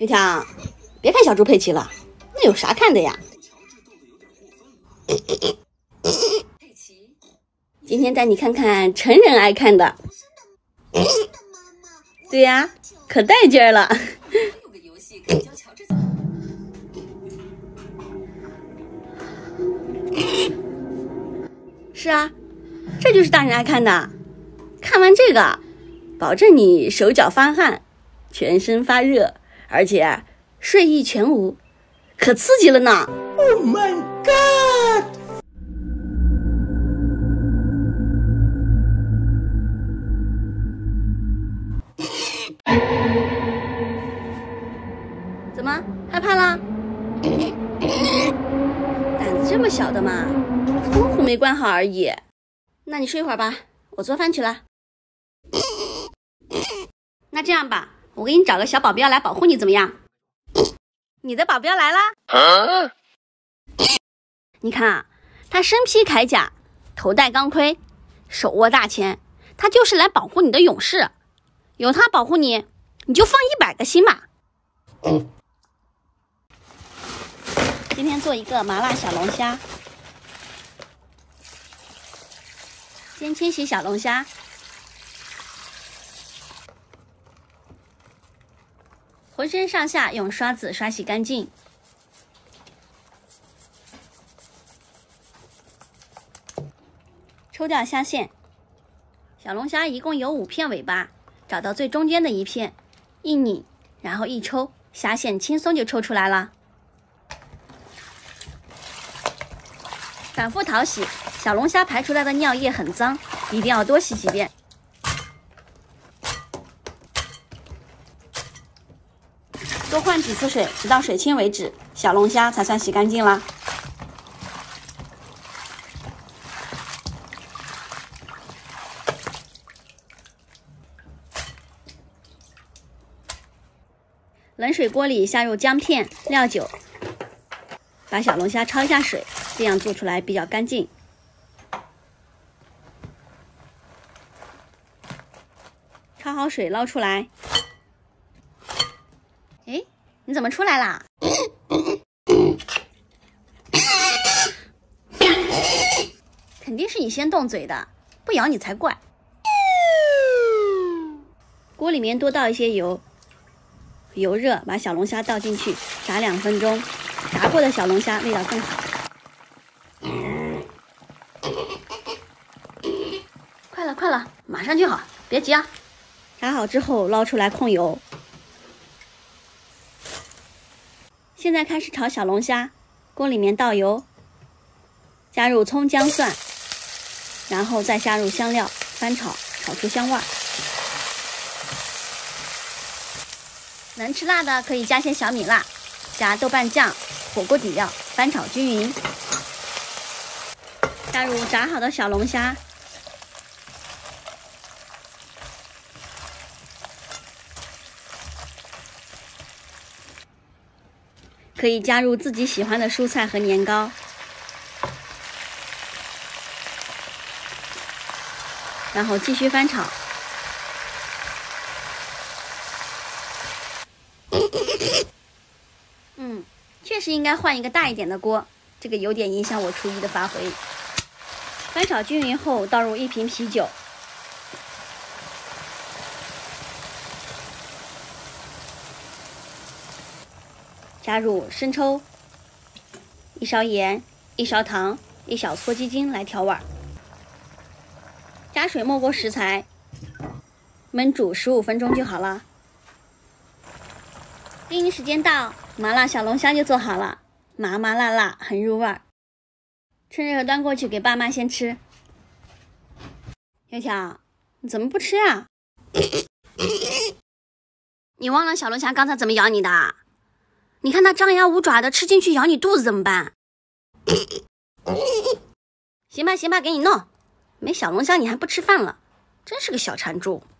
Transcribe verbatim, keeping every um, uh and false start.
油条，别看小猪佩奇了，那有啥看的呀？今天带你看看成人爱看的。对呀，可带劲儿了。是啊，这就是大人爱看的。看完这个，保证你手脚发汗，全身发热，而且睡意全无，可刺激了呢。 Oh my god！ 怎么害怕了？胆子这么小的嘛，窗户没关好而已。那你睡会儿吧，我做饭去了。那这样吧，我给你找个小保镖来保护你，怎么样？你的保镖来啦！啊、你看啊，他身披铠甲，头戴钢盔，手握大钳，他就是来保护你的勇士。有他保护你，你就放一百个心吧。嗯、今天做一个麻辣小龙虾，先清洗小龙虾，浑身上下用刷子刷洗干净。抽掉虾线，小龙虾一共有五片尾巴，找到最中间的一片，一拧，然后一抽，虾线轻松就抽出来了。反复淘洗，小龙虾排出来的尿液很脏，一定要多洗几遍。多换几次水，直到水清为止，小龙虾才算洗干净啦。冷水锅里下入姜片、料酒，把小龙虾焯一下水，这样做出来比较干净。焯好水捞出来。哎，你怎么出来啦？肯定是你先动嘴的，不咬你才怪。锅里面多倒一些油。油热，把小龙虾倒进去，炸两分钟。炸过的小龙虾味道更好。快了，快了，马上就好，别急啊！炸好之后捞出来控油。现在开始炒小龙虾，锅里面倒油，加入葱姜蒜，然后再下入香料，翻炒，炒出香味儿。能吃辣的可以加些小米辣，加豆瓣酱、火锅底料，翻炒均匀。加入炸好的小龙虾，可以加入自己喜欢的蔬菜和年糕，然后继续翻炒。嗯，确实应该换一个大一点的锅，这个有点影响我厨艺的发挥。翻炒均匀后，倒入一瓶啤酒，加入生抽、一勺盐、一勺糖、一小撮鸡精来调味。加水没过食材，焖煮十五分钟就好了。叮，时间到，麻辣小龙虾就做好了，麻麻辣辣，很入味儿。趁热端过去给爸妈先吃。油条，你怎么不吃呀？你忘了小龙虾刚才怎么咬你的？你看它张牙舞爪的，吃进去咬你肚子怎么办？行吧行吧，给你弄。没小龙虾你还不吃饭了，真是个小馋猪。